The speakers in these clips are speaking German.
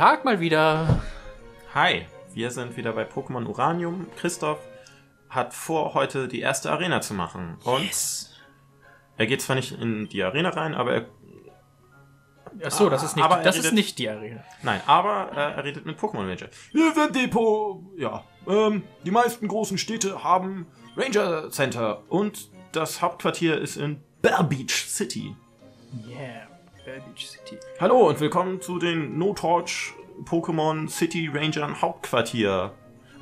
Tag mal wieder. Hi, wir sind wieder bei Pokémon Uranium. Christoph hat vor, heute die erste Arena zu machen. Und er geht zwar nicht in die Arena rein, aber er... Achso, das ist nicht die Arena. Nein, aber er redet mit Pokémon Ranger. Wir sind die meisten großen Städte haben Ranger Center Und das Hauptquartier ist in Bear Beach City. Yeah, Bear Beach City. Hallo und willkommen zu den No-Torch Pokémon City Rangern Hauptquartier.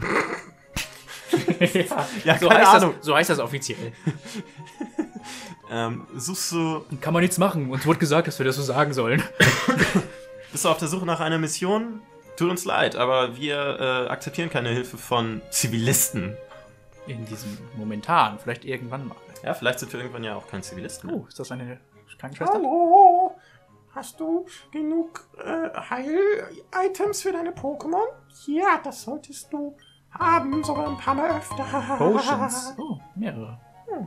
Ja, keine Ahnung. So heißt das offiziell. Suchst du... Kann man nichts machen. Uns wurde gesagt, dass wir das so sagen sollen. Bist du auf der Suche nach einer Mission? Tut uns leid, aber wir akzeptieren keine Hilfe von Zivilisten. In diesem momentan, vielleicht irgendwann mal. Ja, vielleicht sind wir irgendwann ja auch kein Zivilisten. Oh, ist das eine Krankenschwester? Hallo, hast du genug Heil-Items für deine Pokémon? Ja, das solltest du haben, sogar ein paar Mal öfter. Potions. Oh, mehrere.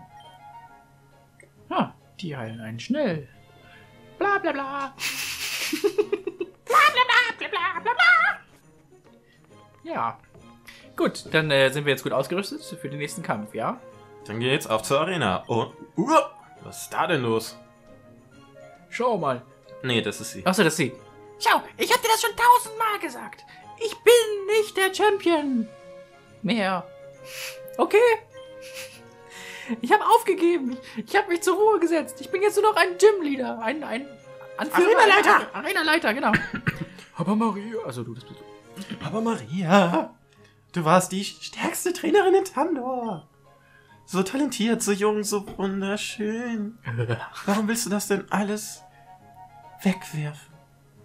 Ah, die heilen einen schnell. Bla bla bla. Bla bla bla bla bla bla. Ja. Gut, dann sind wir jetzt gut ausgerüstet für den nächsten Kampf, ja? Dann geht's auf zur Arena. Und... was ist da denn los? Schau mal. Nee, das ist sie. Achso, das ist sie. Schau, ich hab dir das schon 1000-mal gesagt. Ich bin nicht der Champion. Mehr. Okay. Ich habe aufgegeben. Ich habe mich zur Ruhe gesetzt. Ich bin jetzt nur noch ein Gymleader. Ein Anführer. Arenaleiter. Arenaleiter, genau. Aber Maria... Also du, das bist du. Aber Maria, du warst die stärkste Trainerin in Tandor. So talentiert, so jung, so wunderschön. Warum willst du das denn alles wegwerfen?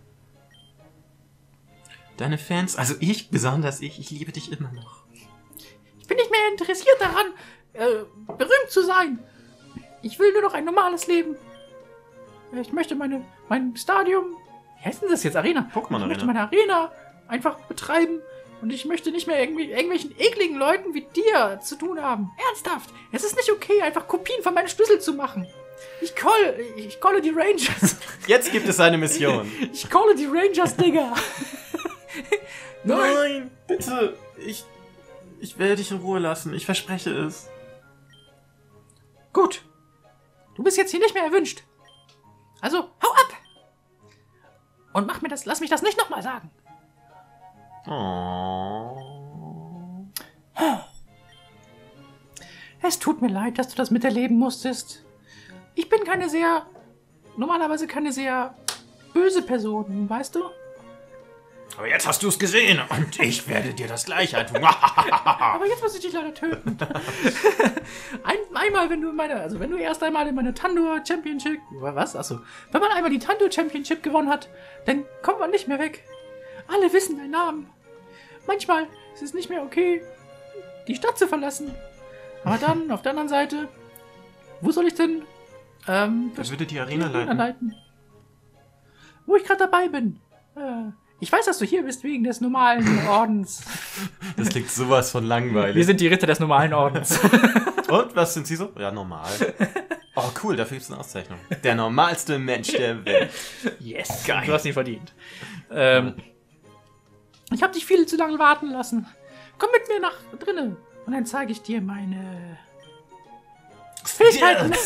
Deine Fans, also ich, besonders ich liebe dich immer noch. Ich bin nicht mehr interessiert daran, berühmt zu sein. Ich will nur noch ein normales Leben. Ich möchte mein Stadium, wie heißt denn das jetzt, Arena? Pokémon Arena. Ich möchte meine Arena einfach betreiben und ich möchte nicht mehr irgendwelchen ekligen Leuten wie dir zu tun haben. Ernsthaft, es ist nicht okay, einfach Kopien von meinen Schlüssel zu machen. Ich calle die Rangers. Jetzt gibt es eine Mission. Ich calle die Rangers, Digga. Nein, bitte, ich werde dich in Ruhe lassen, ich verspreche es. Gut. Du bist jetzt hier nicht mehr erwünscht. Also, hau ab! Und lass mich das nicht nochmal sagen. Oh. Es tut mir leid, dass du das miterleben musstest. Ich bin normalerweise keine sehr böse Person, weißt du? Aber jetzt hast du es gesehen und ich werde dir das gleich antun. Aber jetzt muss ich dich leider töten. Einmal, wenn du erst einmal in meine Tandor Championship... Was? Achso. Wenn man einmal die Tandor Championship gewonnen hat, dann kommt man nicht mehr weg. Alle wissen deinen Namen. Manchmal ist es nicht mehr okay, die Stadt zu verlassen. Aber dann, auf der anderen Seite, wo soll ich denn... Wer würde die Arena leiten? Wo ich gerade dabei bin. Ich weiß, dass du hier bist wegen des normalen Ordens. Das klingt sowas von langweilig. Wir sind die Ritter des normalen Ordens. Und, was sind sie so? Ja, normal. Oh, cool, dafür gibt es eine Auszeichnung. Der normalste Mensch der Welt. Yes, geil. Du hast ihn verdient. Ich habe dich viel zu lange warten lassen. Komm mit mir nach drinnen und dann zeige ich dir meine Fähigkeiten.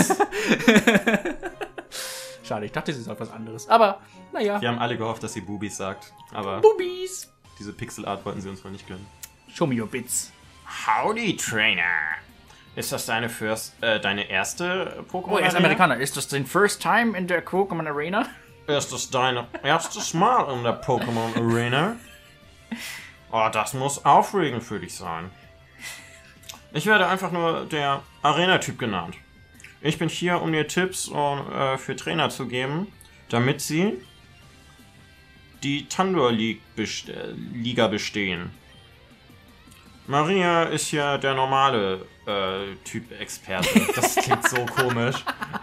Schade, ich dachte, sie sagt was anderes. Aber, naja. Wir haben alle gehofft, dass sie Bubis sagt. Aber Bubis. Diese Pixelart wollten sie uns wohl nicht gönnen. Show me your bits. Howdy, Trainer. Ist das deine erste Pokémon? Oh, er ist Amerikaner. Ist das dein first time in der Pokémon Arena? Ist das dein erstes Mal in der Pokémon Arena? Oh, das muss aufregend für dich sein. Ich werde einfach nur der Arena-Typ genannt. Ich bin hier, um dir Tipps für Trainer zu geben, damit sie die Tandor-Liga bestehen. Maria ist ja der normale Typ-Experte. Das klingt so komisch.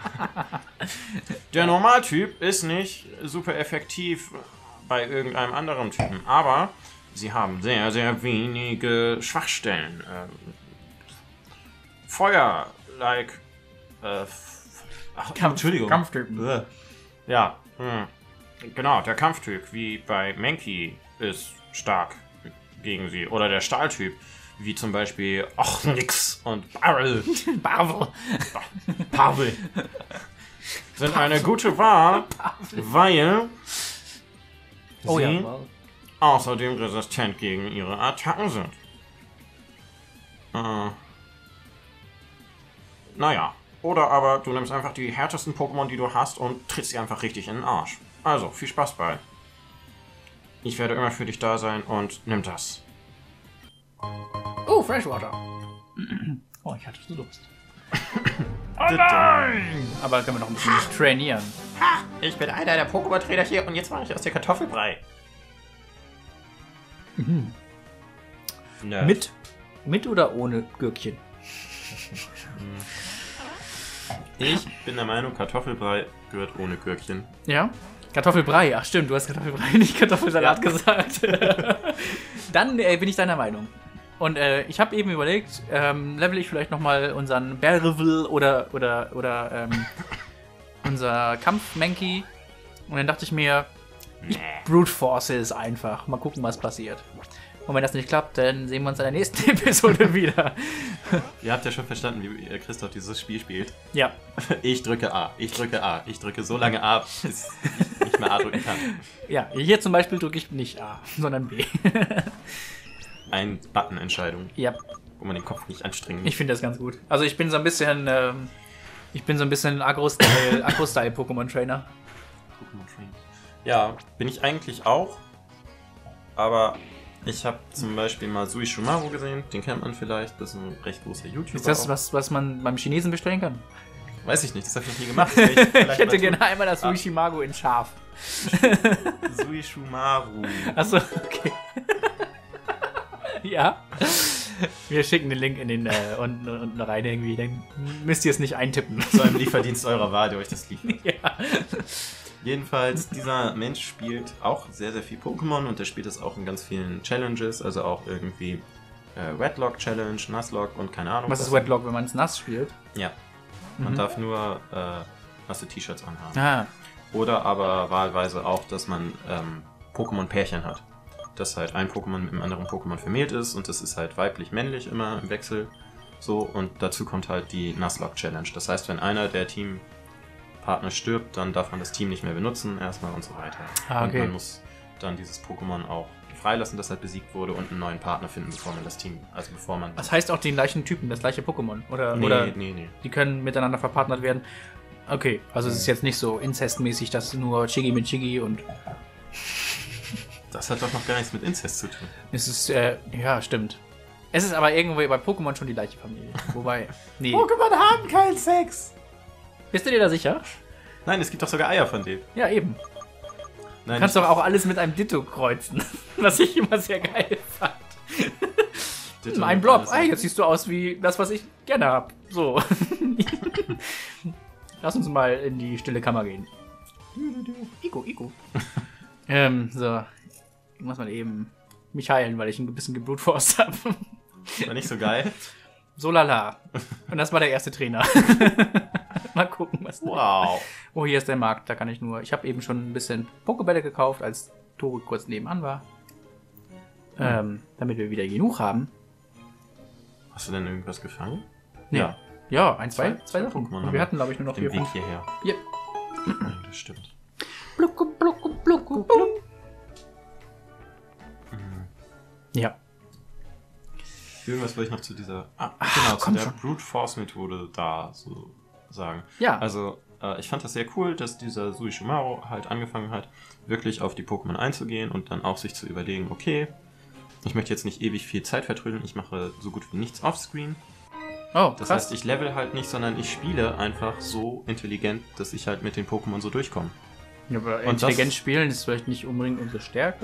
Der Normaltyp ist nicht super effektiv bei irgendeinem anderen Typen, aber sie haben sehr, sehr wenige Schwachstellen. Feuer, Kampftypen. Ja, genau, der Kampftyp, wie bei Mankey. ist stark gegen sie. Oder der Stahltyp, wie zum Beispiel Nix und Barrel. Pavel. Sind eine gute Wahl, weil sie außerdem resistent gegen ihre Attacken sind. Naja. Oder aber du nimmst einfach die härtesten Pokémon, die du hast und trittst sie einfach richtig in den Arsch. Also, viel Spaß bei. Ich werde immer für dich da sein und nimm das. Oh, Freshwater. Oh, ich hatte so Lust. Oh nein! Aber können wir noch ein bisschen trainieren. Ha! Ich bin einer der Pokémon-Trainer hier und jetzt mache ich aus dir Kartoffelbrei. Mit oder ohne Gürkchen? Ich bin der Meinung, Kartoffelbrei gehört ohne Gürkchen. Ja? Kartoffelbrei. Ach stimmt, du hast Kartoffelbrei, nicht Kartoffelsalat gesagt. Dann bin ich deiner Meinung. Und ich habe eben überlegt, level ich vielleicht nochmal unseren Berreville oder unser Kampf-Mankey. Und dann dachte ich mir, ich Brute Force es einfach. Mal gucken, was passiert. Und wenn das nicht klappt, dann sehen wir uns in der nächsten Episode wieder. Ihr habt ja schon verstanden, wie Christoph dieses Spiel spielt. Ja. Ich drücke A, ich drücke A, ich drücke so lange A, bis ich nicht mehr A drücken kann. Ja, hier zum Beispiel drücke ich nicht A, sondern B. Eine Button-Entscheidung. Ja. Wo man den Kopf nicht anstrengen muss. Ich finde das ganz gut. Also ich bin so ein bisschen, Agro-Style Pokémon-Trainer. Ja, bin ich eigentlich auch. Aber ich habe zum Beispiel mal Suishumaru gesehen. Den kennt man vielleicht. Das ist ein recht großer YouTuber. Ist das was man beim Chinesen bestellen kann? Weiß ich nicht, das habe ich noch nie gemacht. Ich hätte gerne einmal das Suishimaru in scharf. Suishumaru. Achso, okay. Ja. Wir schicken den Link in den unten rein irgendwie. Dann müsst ihr es nicht eintippen. Zu einem Lieferdienst eurer Wahl, der euch das liefert. Ja. Jedenfalls, dieser Mensch spielt auch sehr, sehr viel Pokémon und der spielt es auch in ganz vielen Challenges, also auch irgendwie Wetlock Challenge, Nuzlocke und keine Ahnung. Was ist Wetlock, wenn man es nass spielt? Ja. Man darf nur nasse T-Shirts anhaben. Ah. Oder aber wahlweise auch, dass man Pokémon-Pärchen hat. Dass halt ein Pokémon mit einem anderen Pokémon vermählt ist und das ist halt weiblich-männlich immer im Wechsel. So, und dazu kommt halt die Nuzlocke Challenge. Das heißt, wenn einer der Teampartner stirbt, dann darf man das Team nicht mehr benutzen, erstmal und so weiter. Ah, okay. Und man muss dann dieses Pokémon auch freilassen, das halt besiegt wurde und einen neuen Partner finden, bevor man das Team, also bevor man... Das heißt auch den gleichen Typen, das gleiche Pokémon? Nee. Die können miteinander verpartnert werden? Okay, also es ist jetzt nicht so inzestmäßig, dass nur Chigi mit Chigi und... Das hat doch noch gar nichts mit Inzest zu tun. Es ist, ja, stimmt. Es ist aber irgendwo bei Pokémon schon die gleiche Familie. Wobei, nee. Pokémon haben keinen Sex. Bist du dir da sicher? Nein, es gibt doch sogar Eier von denen. Ja, eben. Nein, Du kannst doch auch alles mit einem Ditto kreuzen. Was ich immer sehr geil fand. Ditto Ein mit Blob. alles. Jetzt siehst du aus wie das, was ich gerne hab. So. Lass uns mal in die stille Kammer gehen. Ico. So. Ich muss mal eben mich heilen, weil ich ein bisschen geblutforst habe. War nicht so geil. So lala. Und das war der erste Trainer. Mal gucken, was. Wow. Oh, hier ist der Markt. Da kann ich nur. Ich habe eben schon ein bisschen Pokebälle gekauft, als Tore kurz nebenan war. Damit wir wieder genug haben. Hast du denn irgendwas gefangen? Nee. Ja. Ja, zwei Zwei Sachen. Pokémon Und haben wir hatten, glaube ich, nur noch Den 4, Weg 5. hierher. Ja. Ja, das stimmt. Blucku, blucku, blucku, bluck. Ja. Irgendwas wollte ich noch zu dieser... genau, zu komm der schon. Brute Force Methode da so sagen. Ja. Also, ich fand das sehr cool, dass dieser Suishumaru halt angefangen hat, wirklich auf die Pokémon einzugehen und dann auch sich zu überlegen, okay, ich möchte jetzt nicht ewig viel Zeit vertrödeln, ich mache so gut wie nichts offscreen. Oh, Das krass. heißt, ich level halt nicht, sondern ich spiele einfach so intelligent, dass ich halt mit den Pokémon so durchkomme. Ja, aber Und intelligent das- spielen ist vielleicht nicht unbedingt unsere Stärke.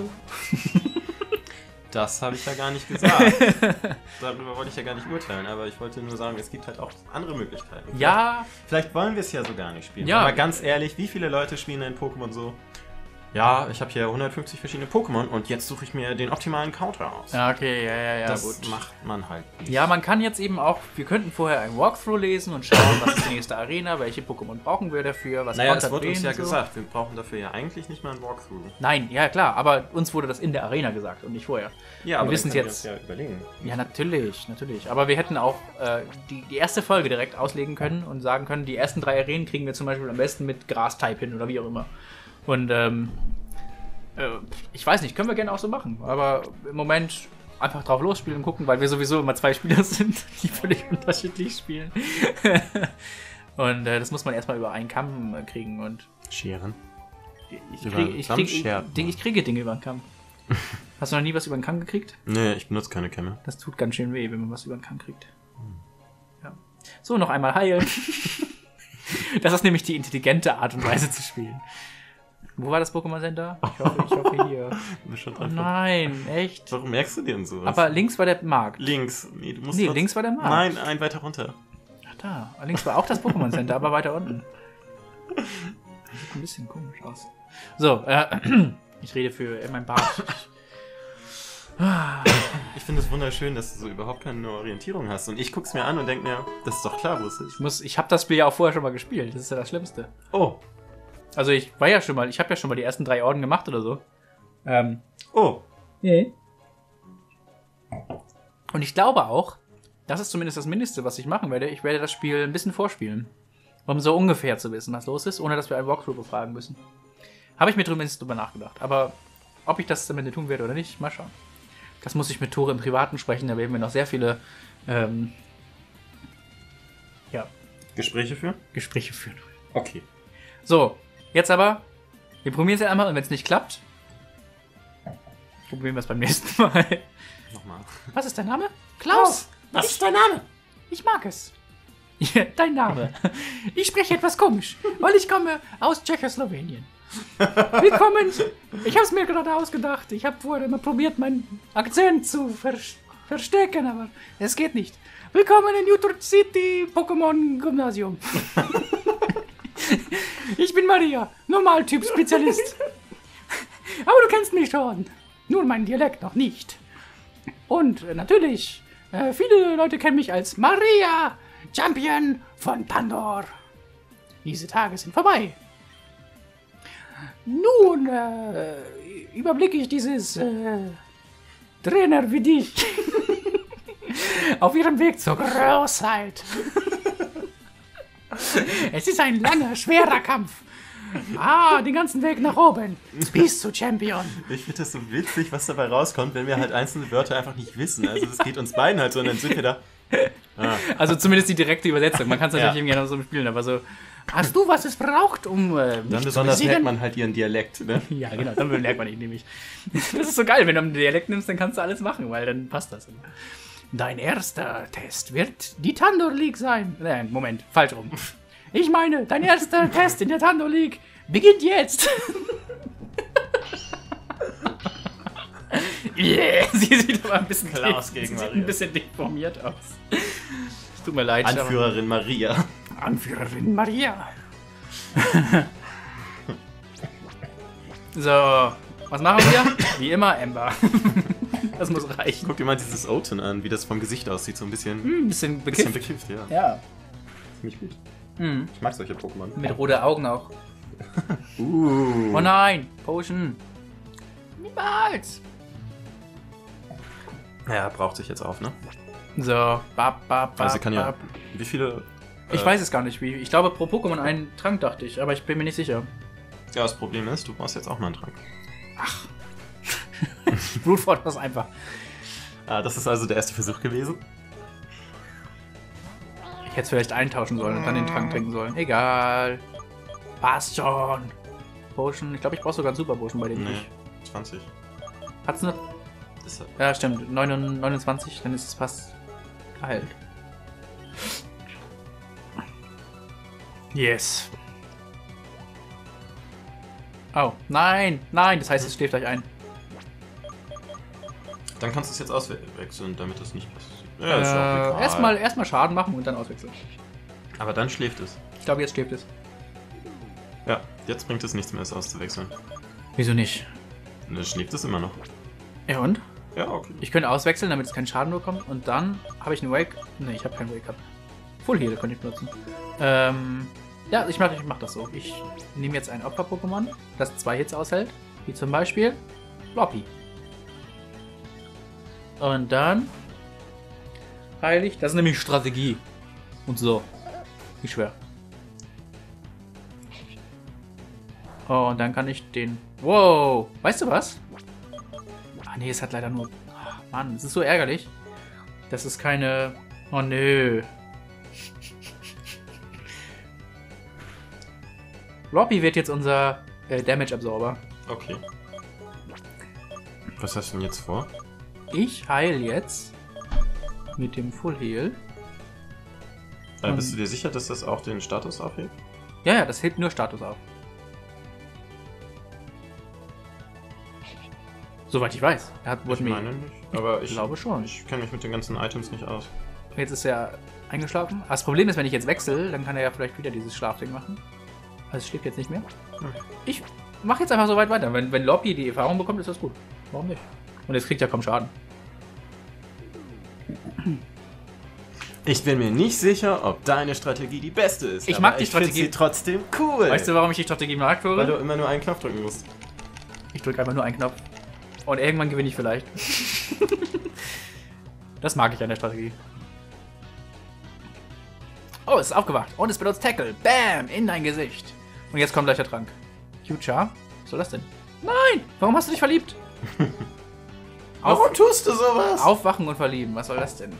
Das habe ich ja gar nicht gesagt. Darüber wollte ich ja gar nicht urteilen, aber ich wollte nur sagen, es gibt halt auch andere Möglichkeiten. Ja, Vielleicht wollen wir es ja so gar nicht spielen. Ja. Aber ganz ehrlich, wie viele Leute spielen ein Pokémon so? Ja, ich habe hier 150 verschiedene Pokémon und jetzt suche ich mir den optimalen Counter aus. Ja, okay, ja, das gut. macht man halt nicht. Ja, man kann jetzt eben auch, wir könnten vorher ein Walkthrough lesen und schauen, was ist die nächste Arena, welche Pokémon brauchen wir dafür, was Naja, kontert es wurde uns wen ja und so. gesagt, wir brauchen dafür ja eigentlich nicht mal ein Walkthrough. Nein, ja klar, aber uns wurde das in der Arena gesagt und nicht vorher. Ja, wir wissen es dann können jetzt. wir uns ja überlegen. Ja, natürlich. Aber wir hätten auch die erste Folge direkt auslegen können und sagen können, die ersten 3 Arenen kriegen wir zum Beispiel am besten mit Gras-Type hin oder wie auch immer. Und ich weiß nicht, können wir gerne auch so machen, aber im Moment einfach drauf losspielen und gucken, weil wir sowieso immer 2 Spieler sind, die völlig unterschiedlich spielen. Und das muss man erstmal über einen Kamm kriegen und Scheren. ich kriege Dinge über den Kamm. Hast du noch nie was über den Kamm gekriegt? Nee, ich benutze keine Kämme. Das tut ganz schön weh, wenn man was über den Kamm kriegt. Ja. So, noch einmal heilen. Das ist nämlich die intelligente Art und Weise zu spielen. Wo war das Pokémon Center? Ich hoffe hier. Schon Oh nein, echt? Warum merkst du dir denn sowas? Aber links war der Markt. Links. Nee, du musst links war der Markt. Nein, ein weiter runter. Ach da. Links war auch das Pokémon Center, aber weiter unten. Sieht ein bisschen komisch aus. So, ich rede für mein Bart. Ich finde es wunderschön, dass du so überhaupt keine Orientierung hast. Und ich guck's mir an und denke mir, das ist doch klar, wo es ist. Ich habe das Spiel ja auch vorher schon mal gespielt. Das ist ja das Schlimmste. Oh. Also ich habe ja schon mal die ersten 3 Orden gemacht oder so. Oh. Yeah. Und ich glaube auch, das ist zumindest das Mindeste, was ich machen werde. Ich werde das Spiel ein bisschen vorspielen. Um so ungefähr zu wissen, was los ist, ohne dass wir einen Walkthrough befragen müssen. Habe ich mir zumindest drüber nachgedacht. Aber ob ich das am Ende tun werde oder nicht, mal schauen. Das muss ich mit Tore im Privaten sprechen. Da werden wir noch sehr viele Gespräche führen? Gespräche führen. Okay. So, jetzt aber, wir probieren es ja einmal und wenn es nicht klappt, probieren wir es beim nächsten Mal. Nochmal. Was ist dein Name? Klaus! Was ist dein Name? Ich mag es. Ja, dein Name. Ich spreche etwas komisch, weil ich komme aus Tschechoslowenien. Willkommen. Ich habe es mir gerade ausgedacht. Ich habe vorher mal probiert, meinen Akzent zu verstecken, aber es geht nicht. Willkommen in Utrecht City Pokémon Gymnasium. Ich bin Maria, Normaltyp-Spezialist. Aber du kennst mich schon. Nur meinen Dialekt noch nicht. Und natürlich, viele Leute kennen mich als Maria, Champion von Pandor. Diese Tage sind vorbei. Nun überblicke ich dieses Trainer wie dich auf ihrem Weg zur Großheit. Es ist ein langer, schwerer Kampf. Den ganzen Weg nach oben. Bis zu Champion. Ich finde das so witzig, was dabei rauskommt, wenn wir halt einzelne Wörter einfach nicht wissen. Also das geht uns beiden halt so und dann sind wir da. Also zumindest die direkte Übersetzung. Man kann es natürlich irgendwie gerne so spielen, aber so. Hast du, was es braucht, um dann besonders merkt man halt ihren Dialekt, ne? Ja, genau, dann merkt man ihn nämlich. Das ist so geil, wenn du einen Dialekt nimmst, dann kannst du alles machen, weil dann passt das. Dein erster Test wird die Tandor League sein. Nein, Moment, falsch rum. Ich meine, dein erster Test in der Tandor League beginnt jetzt. Yeah, sie sieht aber ein bisschen Klaus gegen Maria. Ein bisschen deformiert aus. Tut mir leid. Anführerin Maria. Anführerin Maria. So, was machen wir? Wie immer, Ember. Das muss reichen. Guck dir mal dieses Oten an, wie das vom Gesicht aussieht. So ein bisschen, Ein bisschen bekifft. bekifft, ja. Ja. Ziemlich gut. Mhm. Ich mag solche Pokémon. Mit roten Augen auch. Oh nein, Potion. Niemals. Ja, braucht sich jetzt auf, ne? So, Also kann ja. Wie viele. Ich weiß es gar nicht, wie. Ich glaube pro Pokémon einen Trank, dachte ich, aber ich bin mir nicht sicher. Ja, das Problem ist, du brauchst jetzt auch mal einen Trank. Brute Force was einfach. Das ist also der erste Versuch gewesen. Ich hätte es vielleicht eintauschen sollen und dann den Trank trinken sollen. Egal. Passt schon. Potion. Ich glaube, ich brauche sogar einen Super Potion bei dem. Nee, 20. Hat's eine. Ja, stimmt. 29, dann ist es fast geheilt. Yes. Oh, nein, nein, das heißt, es schläft gleich ein. Dann kannst du es jetzt auswechseln, damit das nicht passiert. Ja, ist auch egal. Erstmal Schaden machen und dann auswechseln. Aber dann schläft es. Ich glaube, jetzt schläft es. Ja, jetzt bringt es nichts mehr, es auszuwechseln. Wieso nicht? Ne, schläft es immer noch. Ja und? Ja, okay. Ich könnte auswechseln, damit es keinen Schaden bekommt. Und dann habe ich einen Wake. Ne, ich habe keinen Wake-Up. Full Heal könnte ich benutzen. Ja, ich mach das so. Ich nehme jetzt ein Opfer-Pokémon, das 2 Hits aushält. Wie zum Beispiel Floppy. Und dann heile ich. Das ist nämlich Strategie. Und so. Wie schwer. Oh, und dann kann ich den... Wow! Weißt du was? Ah, nee, es hat leider nur... Ach, Mann, es ist so ärgerlich. Das ist keine... Oh, nö. Floppy wird jetzt unser Damage-Absorber. Okay. Was hast du denn jetzt vor? Ich heile jetzt mit dem Full Heal. Bist du dir sicher, dass das auch den Status aufhebt? Ja, das hebt nur Status auf. Soweit ich weiß. Ich meine nicht. Aber ich glaube schon. Ich kenne mich mit den ganzen Items nicht aus. Jetzt ist er eingeschlafen. Aber das Problem ist, wenn ich jetzt wechsle, dann kann er ja vielleicht wieder dieses Schlafding machen. Also es schläft jetzt nicht mehr. Ich mache jetzt einfach so weit weiter. Wenn Loppy die Erfahrung bekommt, ist das gut. Warum nicht? Und jetzt kriegt er kaum Schaden. Ich bin mir nicht sicher, ob deine Strategie die beste ist. Ich mag die Strategie. Ich finde sie trotzdem cool. Weißt du, warum ich die Strategie mag, Florian? Weil du immer nur einen Knopf drücken musst. Ich drücke einfach nur einen Knopf. Und irgendwann gewinne ich vielleicht. Das mag ich an der Strategie. Oh, es ist aufgewacht. Und es benutzt Tackle. Bam! In dein Gesicht. Und jetzt kommt gleich der Trank. Future? Was soll das denn? Nein! Warum hast du dich verliebt? Warum tust du sowas? Aufwachen und verlieben. Was soll das denn?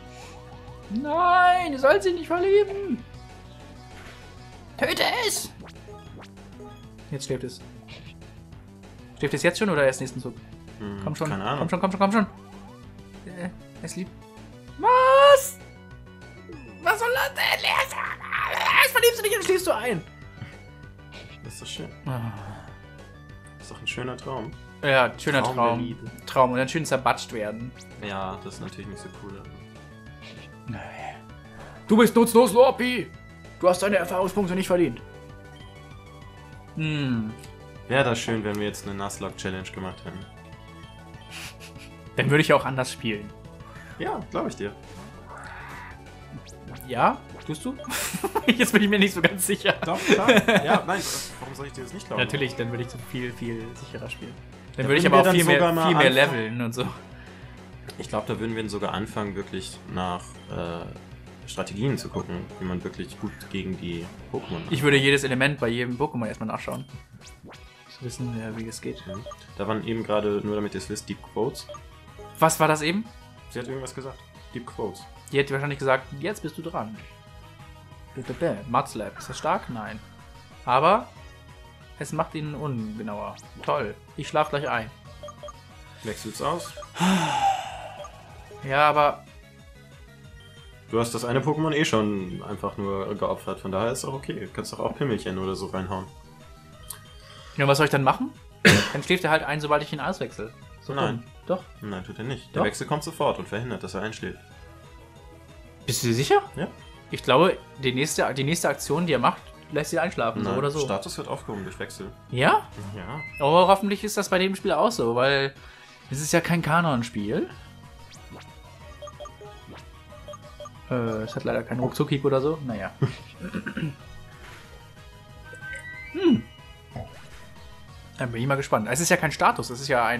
Nein! Du sollst dich nicht verlieben! Töte es! Jetzt schläft es. Schläft es jetzt schon oder erst nächsten Zug? Komm schon. Keine Ahnung. Komm schon. Es liebt. Was? Was soll das denn? Erst verliebst du dich und schläfst du ein. Das ist doch schön. Das ist doch ein schöner Traum. Ja, schöner Traum der Liebe. Traum. Und dann schön zerbatscht werden. Ja, das ist natürlich nicht so cool. Du bist nutzlos, Loppy. Du hast deine Erfahrungspunkte nicht verdient. Wäre das schön, wenn wir jetzt eine Nuzlocke-Challenge gemacht hätten. Dann würde ich auch anders spielen. Ja, glaube ich dir. Ja? Tust du? Jetzt bin ich mir nicht so ganz sicher. Doch, klar. Ja, nein, warum soll ich dir das nicht glauben? Natürlich, dann würde ich so viel sicherer spielen. Dann Da würde ich würden aber wir auch viel dann sogar mehr mal anfangen. leveln und so. Ich glaube, da würden wir sogar anfangen, wirklich nach Strategien zu gucken, wie man wirklich gut gegen die Pokémon macht. Ich würde jedes Element bei jedem Pokémon erstmal nachschauen. Zu wissen, wie es geht. Da waren eben gerade, nur damit ihr es wisst, Deep Quotes. Was war das eben? Sie hat irgendwas gesagt. Deep Quotes. Die hätte wahrscheinlich gesagt, jetzt bist du dran. Mudslap. Ist das stark? Nein. Aber es macht ihn ungenauer. Toll. Ich schlaf gleich ein. Wechselt's aus. Ja, aber Du hast das eine Pokémon eh schon einfach nur geopfert, von daher ist auch okay. Du kannst doch auch Pimmelchen oder so reinhauen. ja, was soll ich dann machen? Dann schläft er halt ein, sobald ich ihn auswechsel. So Nein. dumm. Doch. Nein, tut er nicht. Doch. Der Wechsel kommt sofort und verhindert, dass er einschläft. Bist du dir sicher? Ja. Ich glaube, die nächste Aktion, die er macht, lässt ihn einschlafen. So Nein, oder so. Status wird aufgehoben durch Wechsel. Ja? Ja. Aber hoffentlich ist das bei dem Spiel auch so, weil es ist ja kein Kanon-Spiel. Es hat leider keinen Ruckzuck-Hieb oder so. Naja. Dann bin ich mal gespannt. Es ist ja kein Status, es ist ja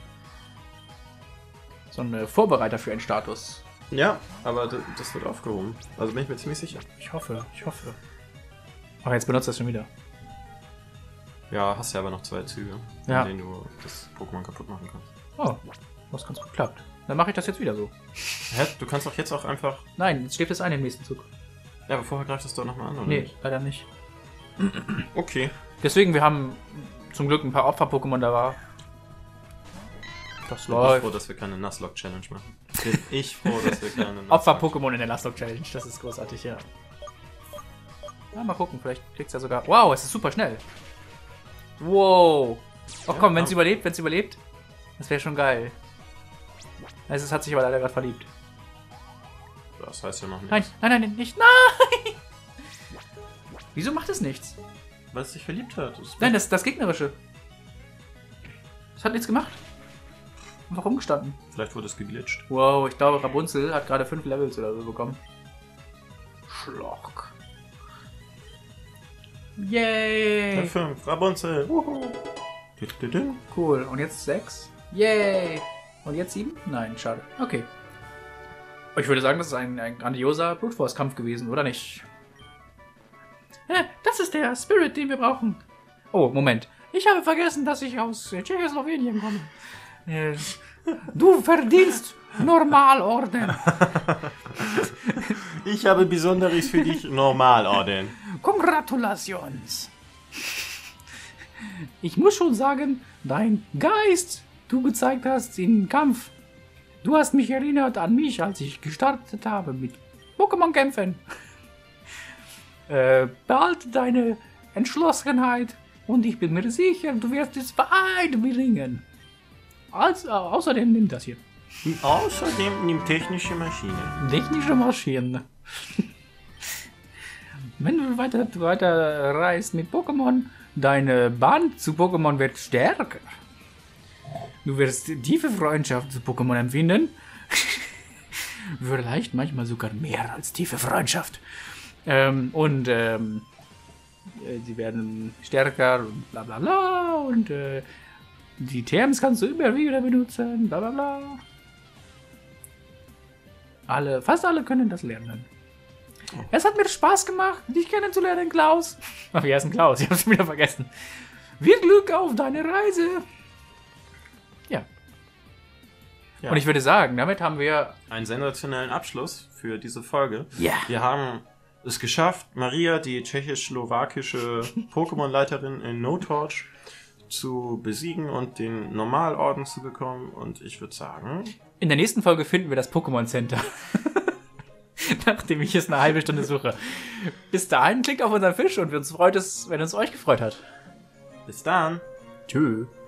so ein Vorbereiter für einen Status. Ja, aber das wird aufgehoben. Also bin ich mir ziemlich sicher. Ich hoffe. Ach, jetzt benutzt er es schon wieder. Ja, hast ja aber noch 2 Züge, Ja. in denen du das Pokémon kaputt machen kannst. Oh, was ganz gut klappt. Dann mache ich das jetzt wieder so. Hä? Du kannst doch jetzt auch einfach... Nein, jetzt schläft es ein im nächsten Zug. Ja, aber vorher greifst du es doch nochmal an, oder Nee, nicht? leider nicht. Okay. Deswegen, wir haben zum Glück ein paar Opfer-Pokémon da war. Das Ich bin läuft. froh, dass wir keine Nuzlocke-Challenge machen. Bin ich froh, dass wir keine Opfer-Pokémon in der Last Lock Challenge, das ist großartig, ja. Ja, mal gucken, vielleicht kriegt's ja sogar... Wow, es ist super schnell. Wow. Oh komm, wenn es überlebt, das wäre schon geil. Also, es hat sich aber leider gerade verliebt. Das heißt ja noch Nein, nichts. nein, nicht. Nein! Wieso macht es nichts? Weil es sich verliebt hat. Nein, das Gegnerische. Es hat nichts gemacht. Einfach rumgestanden. Vielleicht wurde es geglitscht. Wow, ich glaube, Rapunzel hat gerade 5 Levels oder so bekommen. Schlock. Yay! 5, Rapunzel. Cool. Und jetzt 6. Yay! Und jetzt 7? Nein, schade. Okay. Ich würde sagen, das ist ein grandioser Brute Force Kampf gewesen, oder nicht? Das ist der Spirit, den wir brauchen. Oh, Moment. Ich habe vergessen, dass ich aus Tschechoslowakien komme. Du verdienst Normalorden. Ich habe Besonderes für dich, Normalorden. Congratulations. Ich muss schon sagen, dein Geist, du gezeigt hast im Kampf, du hast mich erinnert an mich, als ich gestartet habe mit Pokémon-Kämpfen. Behalte deine Entschlossenheit und ich bin mir sicher, du wirst es weit bringen. Außerdem nimm das hier. Außerdem nimm technische Maschine. Technische Maschine. Wenn du weiter reist mit Pokémon, deine Band zu Pokémon wird stärker. Du wirst tiefe Freundschaft zu Pokémon empfinden. Vielleicht manchmal sogar mehr als tiefe Freundschaft. Sie werden stärker und bla bla bla. Und die Terms kannst du immer wieder benutzen. Bla bla bla. Fast alle können das lernen. Oh. Es hat mir Spaß gemacht, dich kennenzulernen, Klaus. Ach, wie heißt denn Klaus? Ich hab's wieder vergessen. Viel Glück auf deine Reise. Ja. Und ich würde sagen, damit haben wir einen sensationellen Abschluss für diese Folge. Ja. Wir haben es geschafft, Maria, die tschechisch-slowakische Pokémon-Leiterin in No-Torch, zu besiegen und den Normalorden zu bekommen. Und ich würde sagen... In der nächsten Folge finden wir das Pokémon Center. Nachdem ich jetzt eine halbe Stunde suche. Bis dahin, klickt auf unseren Fisch und uns freut es, wenn es euch gefreut hat. Bis dann. Tschüss.